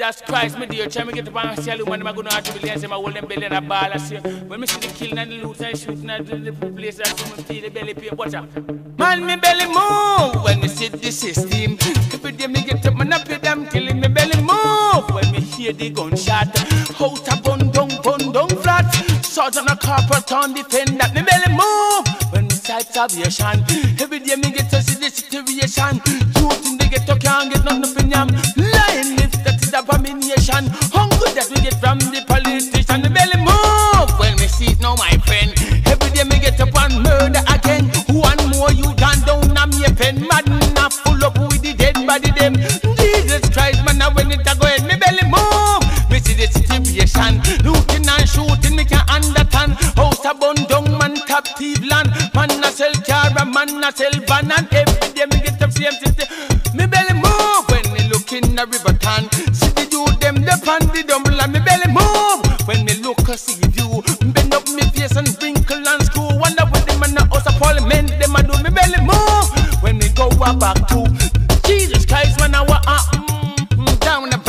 Just Christ, me dear, try me get up and see you, man, I'm going to have to be lazy, I'm hold them belly and a ball, I see. When me see the killing and the loot and shooting and the place, I see me feel the belly pain, watch out. Man, me belly move when me see the system. Every day me get up, man, up with them killing me belly move. When me hear the gunshot, house a bun down flat. Sergeant a corporal town defend that me belly move. When me sight salvation, every day me get to see the situation. Youth in the ghetto can't get nothing from yam. Lying lips, that is abomination. Hunger that we get from the politician. Me belly move when me see it now, my friend. Every day me get up and murder again. One more you done down on me a pen. Mad enough full up with the dead body them. Jesus Christ, man, now when it a go ahead, me belly move. Me see the situation, looting and shooting, me can't understand. House a bun down, man, captive land. Man a sell car, man a sell van. And every day me get up same city. Me belly move when me look in the river town. See the youth them the pan the dumble and me belly move. When me look I see you, bend up me face and wrinkle and screw. Wonder what them in the house of parliament them a do. Me belly move when me go back to Jesus Christ when I walk down the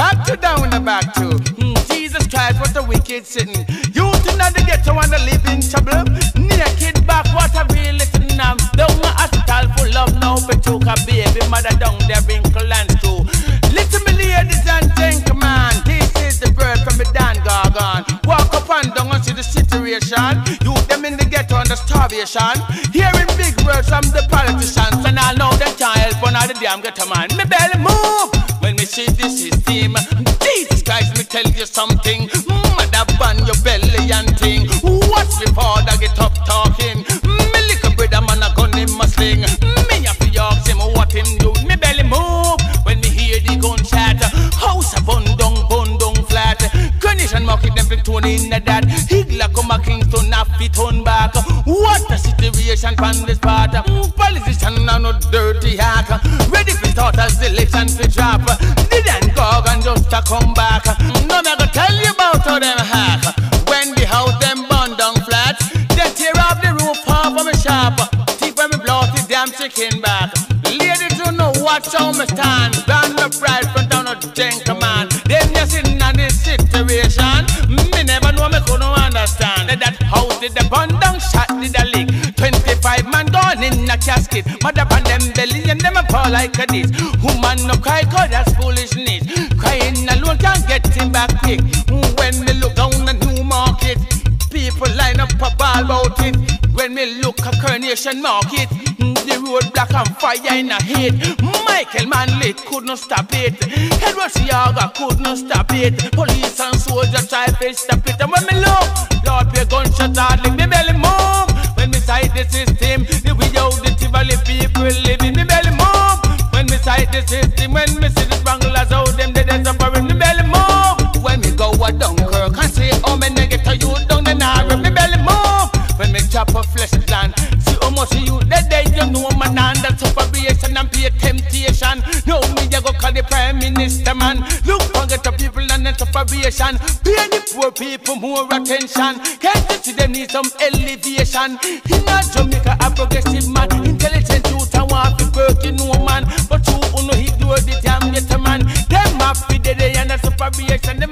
back to Jesus Christ, what a wicked sitting. Youth in the ghetto and the living trouble. Naked back, what a real little numb. Down the hospital full of no took a baby mother down there wrinkle and stew. Listen me ladies and gentlemen, this is the bird from the Dan Gargan. Walk up and down and see the situation. Youth them in the ghetto under starvation. Hearing big words from the politicians, and I know they can't help one of the damn ghetto man. Me belly move when me see the system. Jesus Christ, me tell you something. Mother ban your belly and thing. Watch me father get up talking. Me little brother man a gun him a sling. Me have to ask him what him do. Me belly move when me hear the gunshot. House a bun down flat. Condition market them for Tony in the dad. Higla come a Kingston a fit on back. What a situation from this part. Politician are no dirty hack. Ready for start as the election for drop. Didn't go and just to come back. No me go tell you about how them hack. When the house them burn down flat, they tear off the roof off of me shop. Tip when me blow the damn chicken back. Lady to know watch how me stand. Brand the pride from down a gentleman. Them just sitting on this situation. Me never know me couldn't understand. That house did the burn down, shot did a leak. 25 man gone in a casket. Mother pan them belly and them a fall like a this. Woman no cry cause that's foolishness. Crying alone can't get him back quick. When me look down the new market, people line up a ball about it. When me look at Coronation Market, the road black and fire in a head. Michael Manley could not stop it. Edward Siaga could not stop it. Police and soldiers try to stop it. And when me look, Lord be a gunshot hardly me belly move. When me sight the system, the without the Tivoli people living me belly move. When me sight the system, when me see the Spanglers out them dead and suffering me belly move. When me go a Dunkirk and see how many get a youth down the Nara me belly move. When me chop a flesh land, see how much you dead day you know man under separation and pay temptation. No me ya go call the Prime Minister man. Look forget the people and the separation. Pay the poor people more attention. Can't you see them need some elevation? In a Jamaica a progressive man, intelligent youth and want to work in no man. But you know he do the damn get a man. Them happy the day and the separation.